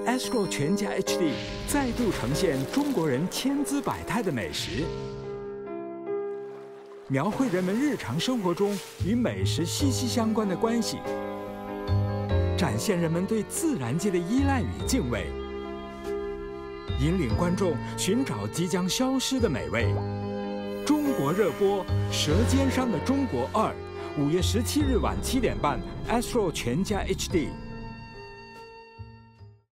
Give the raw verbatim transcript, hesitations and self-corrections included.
Astro 全家 H D 再度呈现中国人千姿百态的美食，描绘人们日常生活中与美食息息相关的关系，展现人们对自然界的依赖与敬畏，引领观众寻找即将消失的美味。中国热播《舌尖上的中国二》，五月十七日晚七点半 ，Astro 全家 H D。